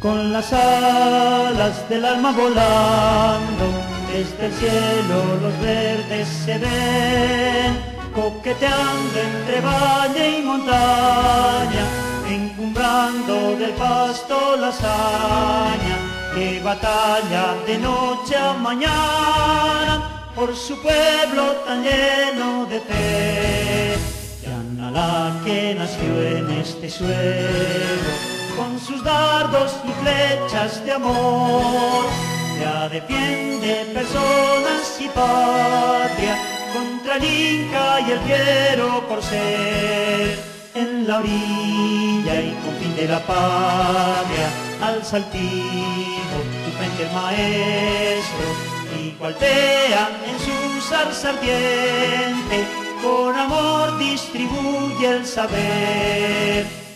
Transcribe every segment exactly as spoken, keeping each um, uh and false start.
Con las alas del alma volando, desde el cielo los verdes se ven, coqueteando entre valle y montaña, encumbrando del pasto la hazaña, que batalla de noche a mañana por su pueblo tan lleno de fe. Llana la que nació en este suelo, con sus dardos y flechas de amor, ya defiende personas y patria contra el Inca y el fiero corcel. En la orilla y confín de la patria, alza altivo tu frente el maestro, y cualtea en su zarza ardiente, con amor distribuye el saber.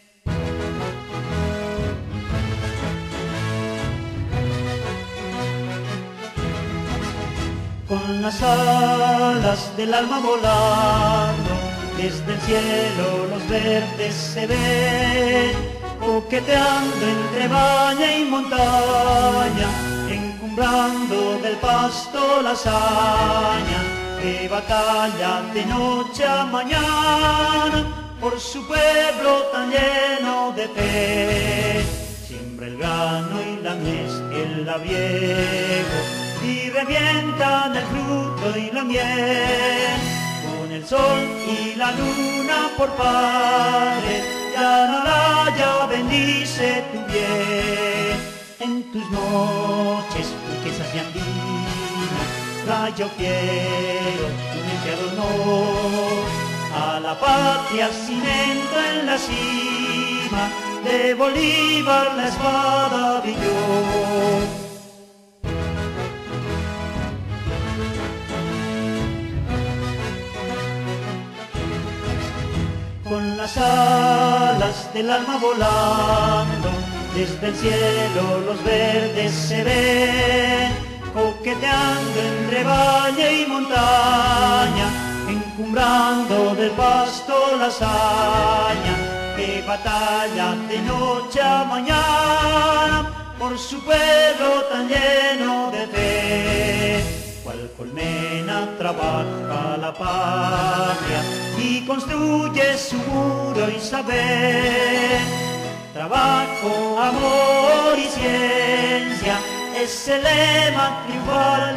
Con las alas del alma volando, desde el cielo los verdes se ven, coqueteando entre valle y montaña, encumbrando del pasto la hazaña, que batalla de noche a mañana por su pueblo tan lleno de fe. Siembra el grano y la mies, el labriego, y revientan el fruto y la miel, con el sol y la luna por padre, Yanalaya bendice tu bien. En tus noches turquesas y andinas, rayo fiero tu mente adornó, a la patria cimentó en la cima, de Bolívar la espada brilló. Con las alas del alma volando, desde el cielo los verdes se ven, coqueteando entre valle y montaña, encumbrando del pasto la hazaña, que batalla de noche a mañana por su pueblo tan lleno de fe. Cual colmena trabaja la patria y construye su muro y saber. Trabajo, amor y ciencia es el lema triunfal